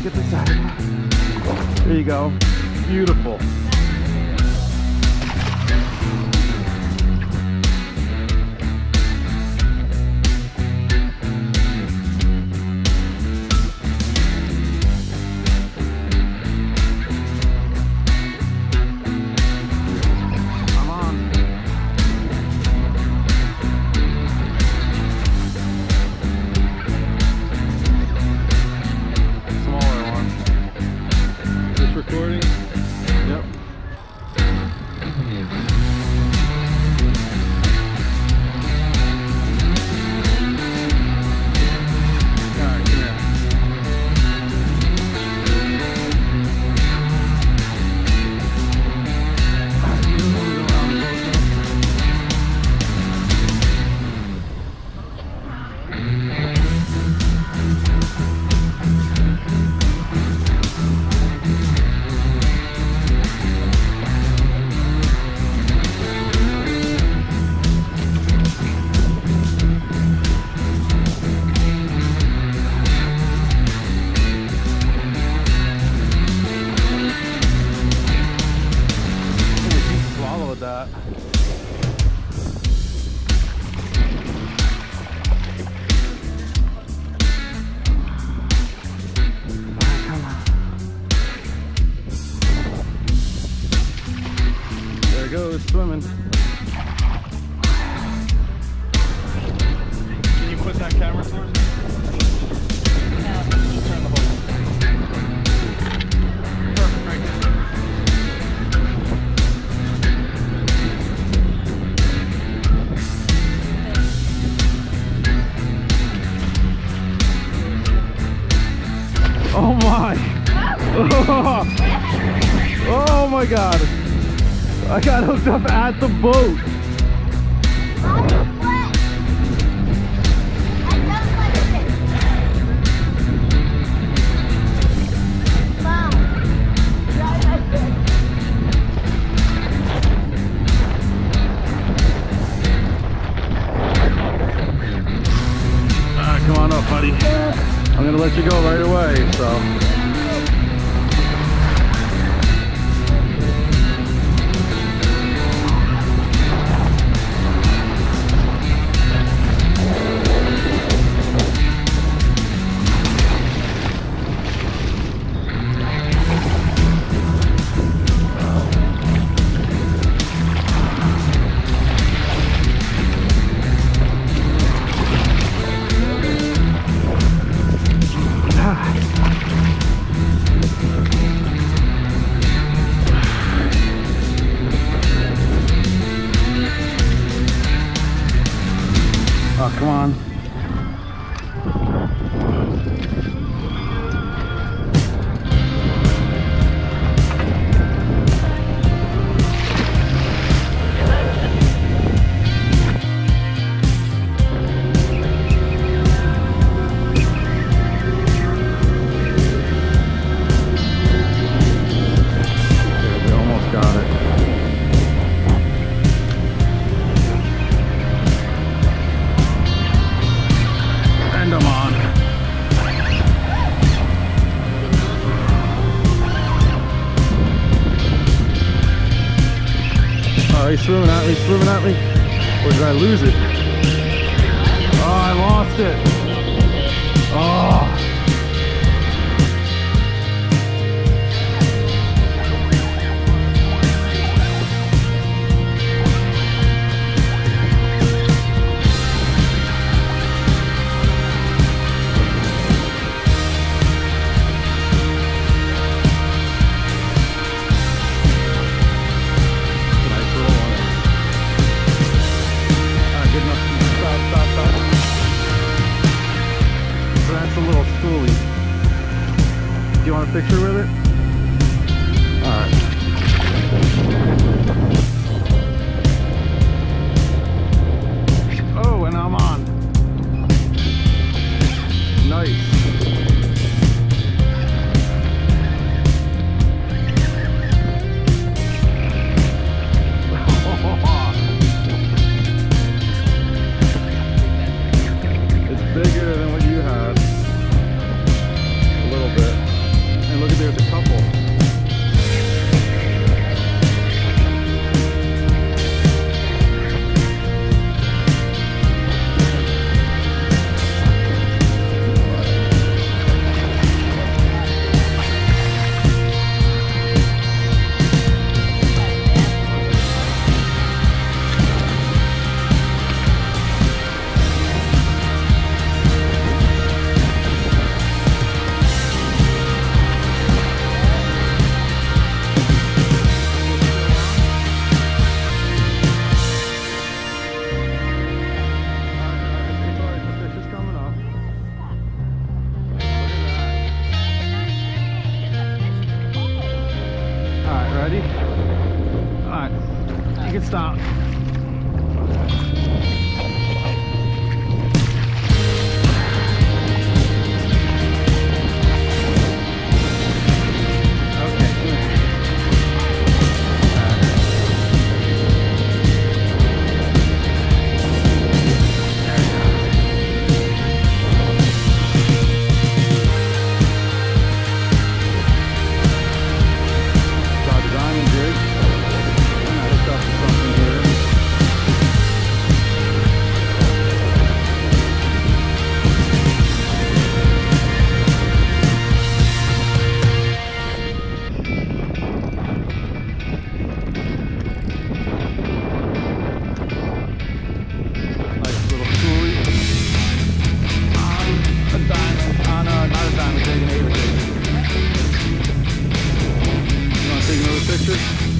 get this side. There you go. Beautiful. Goes swimming. Can you put that camera towards me? No. Just turn the whole thing. Perfect, right there. Oh my! Oh my God! I got hooked up at the boat. Come on up, buddy. I'm gonna let you go right away, so. Oh, come on. We almost got it. And I'm on. Oh, he's swimming at me, swimming at me. Or did I lose it? Oh, I lost it. Oh. Do you want a picture with it? Alright. Oh, and I'm on. Nice. It's bigger than what you had. A little bit. there's a couple. Ready? Alright, you can stop. Ava Jig. You want to take another picture?